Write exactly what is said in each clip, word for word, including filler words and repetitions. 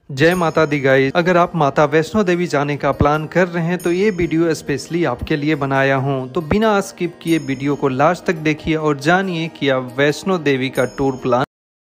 जय माता दी गाइस। अगर आप माता वैष्णो देवी जाने का प्लान कर रहे हैं तो ये वीडियो स्पेशली आपके लिए बनाया हूँ। तो बिना स्किप किए वीडियो को लास्ट तक देखिए और जानिए कि आप वैष्णो देवी का टूर प्लान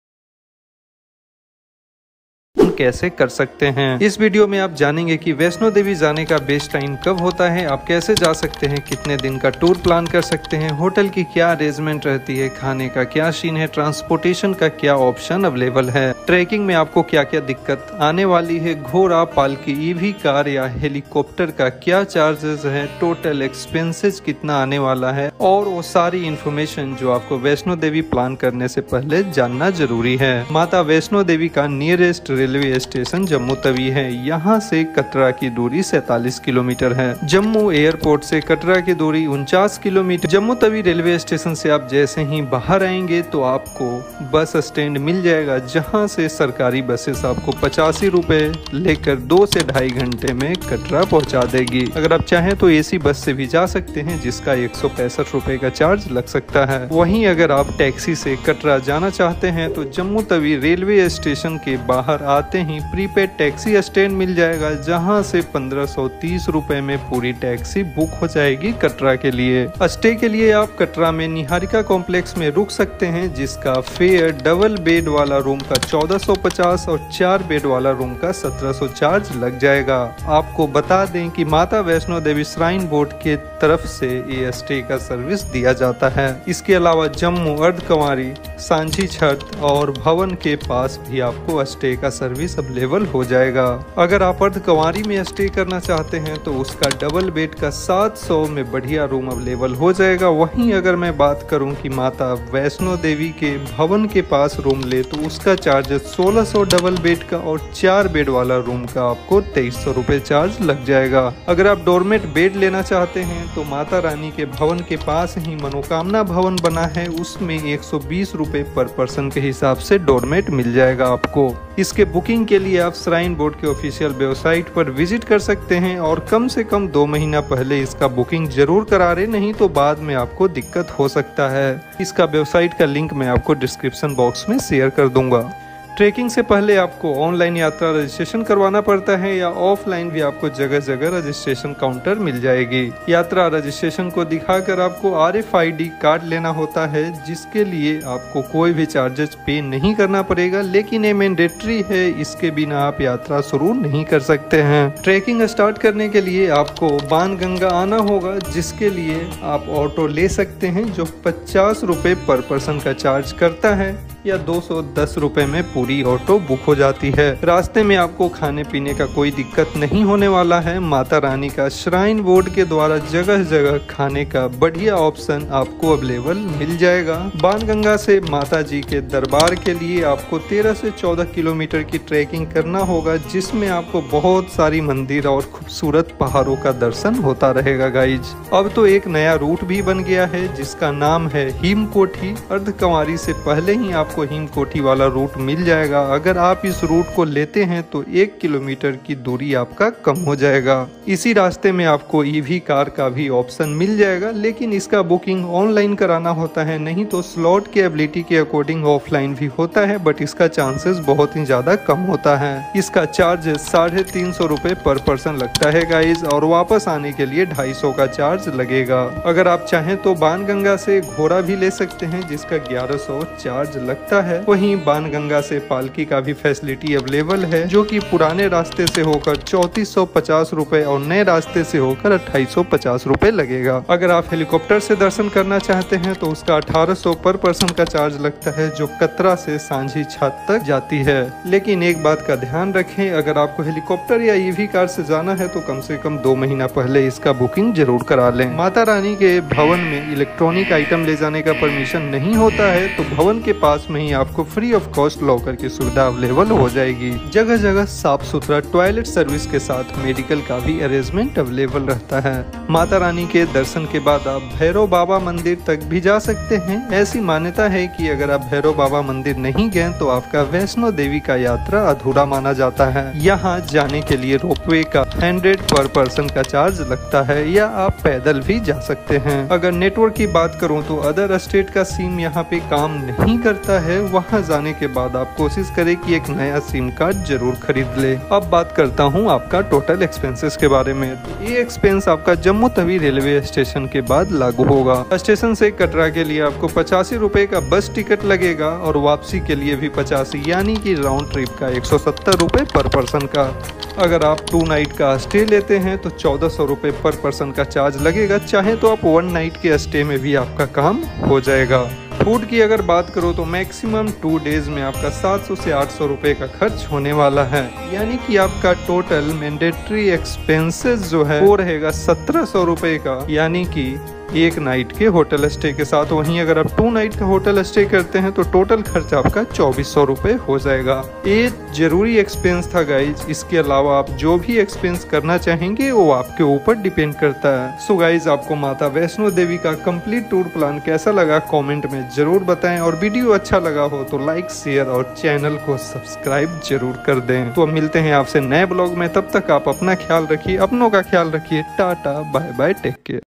कैसे कर सकते हैं। इस वीडियो में आप जानेंगे कि वैष्णो देवी जाने का बेस्ट टाइम कब होता है, आप कैसे जा सकते हैं, कितने दिन का टूर प्लान कर सकते हैं, होटल की क्या अरेंजमेंट रहती है, खाने का क्या सीन है, ट्रांसपोर्टेशन का क्या ऑप्शन अवेलेबल है, ट्रैकिंग में आपको क्या क्या दिक्कत आने वाली है, घोड़ा, पालकी, ईवी कार या हेलीकॉप्टर का क्या चार्जेस है, टोटल एक्सपेंसेस कितना आने वाला है और वो सारी इंफॉर्मेशन जो आपको वैष्णो देवी प्लान करने से पहले जानना जरूरी है। माता वैष्णो देवी का nearest railway station Jammu Tawi है। यहाँ से कटरा की दूरी सैतालीस किलोमीटर है। जम्मू एयरपोर्ट से कटरा की दूरी उनचास kilometre. Jammu Tawi railway station से आप जैसे ही बाहर आएंगे तो आपको बस स्टैंड मिल जाएगा, जहाँ से सरकारी बसेस आपको पचासी रुपए लेकर दो से ढाई घंटे में कटरा पहुँचा देगी। अगर आप चाहें तो एसी बस से भी जा सकते हैं, जिसका एक सौ पैंसठ रुपए का चार्ज लग सकता है। वहीं अगर आप टैक्सी से कटरा जाना चाहते हैं तो जम्मू तवी रेलवे स्टेशन के बाहर आते ही प्रीपेड टैक्सी स्टैंड मिल जाएगा, जहां से पंद्रह सौ तीस रुपए में पूरी टैक्सी बुक हो जाएगी कटरा के लिए। स्टे के लिए आप कटरा में निहारिका कॉम्प्लेक्स में रुक सकते हैं, जिसका फेयर डबल बेड वाला रूम का चौदह सौ पचास और चार बेड वाला रूम का सत्रह सौ चार्ज लग जाएगा। आपको बता दें कि माता वैष्णो देवी श्राइन बोर्ड के तरफ से ये स्टे का सर्विस दिया जाता है। इसके अलावा जम्मू अर्धकुंवारी, सांची छत और भवन के पास भी आपको स्टे का सर्विस अवेलेबल हो जाएगा। अगर आप अर्धकुंवारी में स्टे करना चाहते हैं तो उसका डबल बेड का सात सौ में बढ़िया रूम अवेलेबल हो जाएगा। वहीं अगर मैं बात करूं कि माता वैष्णो देवी के भवन के पास रूम ले तो उसका चार्ज सोलह सौ डबल बेड का और चार बेड वाला रूम का आपको तेईस सौ रुपए चार्ज लग जाएगा। अगर आप डोरमेट बेड लेना चाहते हैं तो माता रानी के भवन के पास ही मनोकामना भवन बना है, उसमें एक सौ बीस रुपए पर पर्सन के हिसाब से डोरमेट मिल जाएगा आपको। इसके बुकिंग के लिए आप श्राइन बोर्ड के ऑफिशियल वेबसाइट पर विजिट कर सकते हैं और कम से कम दो महीना पहले इसका बुकिंग जरूर करा रहे, नहीं तो बाद में आपको दिक्कत हो सकता है। इसका वेबसाइट का लिंक मैं आपको डिस्क्रिप्शन बॉक्स में शेयर कर दूंगा। ट्रैकिंग से पहले आपको ऑनलाइन यात्रा रजिस्ट्रेशन करवाना पड़ता है या ऑफलाइन भी आपको जगह जगह रजिस्ट्रेशन काउंटर मिल जाएगी। यात्रा रजिस्ट्रेशन को दिखाकर आपको R F I D card लेना होता है, जिसके लिए आपको कोई भी चार्जेस पे नहीं करना पड़ेगा, लेकिन ये मैंडेटरी है, इसके बिना आप यात्रा शुरू नहीं कर सकते हैं। ट्रैकिंग स्टार्ट करने के लिए आपको बाणगंगा आना होगा, जिसके लिए आप ऑटो ले सकते हैं जो पचास रुपए पर पर्सन का चार्ज करता है या दो सौ दस रुपए में पूरी ऑटो बुक हो जाती है। रास्ते में आपको खाने पीने का कोई दिक्कत नहीं होने वाला है। माता रानी का श्राइन बोर्ड के द्वारा जगह जगह खाने का बढ़िया ऑप्शन आपको अवेलेबल मिल जाएगा। बाणगंगा से माता जी के दरबार के लिए आपको तेरह से चौदह किलोमीटर की ट्रैकिंग करना होगा, जिसमें आपको बहुत सारी मंदिर और खूबसूरत पहाड़ों का दर्शन होता रहेगा गाइज। अब तो एक नया रूट भी बन गया है, जिसका नाम है हिमकोटी। अर्धकुंवारी से पहले ही आप आपको हिमकोटी वाला रूट मिल जाएगा। अगर आप इस रूट को लेते हैं तो एक किलोमीटर की दूरी आपका कम हो जाएगा। इसी रास्ते में आपको ईवी कार का भी ऑप्शन मिल जाएगा, लेकिन इसका बुकिंग ऑनलाइन कराना होता है, नहीं तो स्लॉट के एबिलिटी के अकॉर्डिंग ऑफलाइन भी होता है, बट इसका चांसेस बहुत ही ज्यादा कम होता है। इसका चार्ज साढ़े तीन सौ रुपए पर पर्सन लगता है गाइज, और वापस आने के लिए ढाई सौ का चार्ज लगेगा। अगर आप चाहें तो बाणगंगा से घोड़ा भी ले सकते हैं, जिसका ग्यारह सौ चार्ज लगता है। वहीं बाणगंगा से पालकी का भी फैसिलिटी अवेलेबल है, जो कि पुराने रास्ते से होकर चौंतीस सौ पचास रुपए और नए रास्ते से होकर अट्ठाईस सौ पचास रुपए लगेगा। अगर आप हेलीकॉप्टर से दर्शन करना चाहते हैं तो उसका अठारह सौ पर पर्सन का चार्ज लगता है, जो कतरा से सांझी छत तक जाती है। लेकिन एक बात का ध्यान रखें, अगर आपको हेलीकॉप्टर या ईवी कार से जाना है तो कम से कम दो महीना पहले इसका बुकिंग जरूर करा लें। माता रानी के भवन में इलेक्ट्रॉनिक आइटम ले जाने का परमिशन नहीं होता है, तो भवन के पास में ही आपको फ्री ऑफ कॉस्ट लॉकर की सुविधा अवेलेबल हो जाएगी। जगह जगह साफ सुथरा टॉयलेट सर्विस के साथ मेडिकल का भी अरेंजमेंट अवेलेबल रहता है। माता रानी के दर्शन के बाद आप भैरव बाबा मंदिर तक भी जा सकते हैं। ऐसी मान्यता है कि अगर आप भैरव बाबा मंदिर नहीं गए तो आपका वैष्णो देवी का यात्रा अधूरा माना जाता है। यहाँ जाने के लिए रोपवे का हंड्रेड पर पर्सन का चार्ज लगता है, या आप पैदल भी जा सकते हैं। अगर नेटवर्क की बात करूँ तो अदर स्टेट का सिम यहाँ पे काम नहीं करता है वहाँ जाने के बाद आप कोशिश करें कि एक नया सिम कार्ड जरूर खरीद ले। अब बात करता हूँ आपका टोटल एक्सपेंसेस के बारे में। ये एक्सपेंस आपका जम्मू तवी रेलवे स्टेशन के बाद लागू होगा। स्टेशन से कटरा के लिए आपको पचासी रुपए का बस टिकट लगेगा और वापसी के लिए भी पचासी, यानी कि राउंड ट्रिप का एक सौ सत्तर रुपए पर पर्सन का। अगर आप टू नाइट का स्टे लेते हैं तो चौदह सौ रुपए पर पर्सन का चार्ज लगेगा। चाहे तो आप वन नाइट के स्टे में भी आपका काम हो जाएगा। फूड की अगर बात करो तो मैक्सिमम टू डेज में आपका सात सौ से आठ सौ रुपए का खर्च होने वाला है, यानी कि आपका टोटल मैंडेटरी एक्सपेंसेस जो है वो रहेगा सत्रह सौ रुपए का, यानी कि एक नाइट के होटल स्टे के साथ। वहीं अगर आप टू नाइट का होटल स्टे करते हैं तो टोटल खर्च आपका चौबीस सौ रुपए हो जाएगा। ये जरूरी एक्सपेंस था गाइज। इसके अलावा आप जो भी एक्सपेंस करना चाहेंगे वो आपके ऊपर डिपेंड करता है। सो गाइज, आपको माता वैष्णो देवी का कंप्लीट टूर प्लान कैसा लगा कमेंट में जरूर बताएं, और वीडियो अच्छा लगा हो तो लाइक शेयर और चैनल को सब्सक्राइब जरूर कर दें। तो अब मिलते हैं आपसे नए ब्लॉग में, तब तक आप अपना ख्याल रखिए, अपनों का ख्याल रखिए। Tata bye bye, take care.